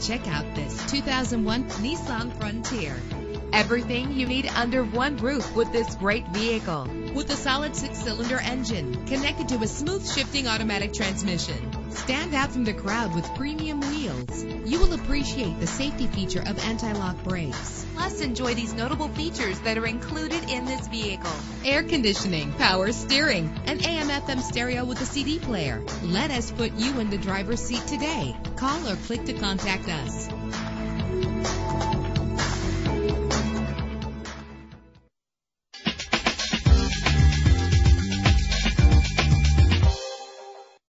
Check out this 2001 Nissan Frontier. Everything you need under one roof with this great vehicle. With a solid 6-cylinder engine connected to a smooth shifting automatic transmission. Stand out from the crowd with premium wheels. You will appreciate the safety feature of anti-lock brakes. Plus, enjoy these notable features that are included in this vehicle: air conditioning, power steering, an AM/FM stereo with a CD player. Let us put you in the driver's seat today. Call or click to contact us.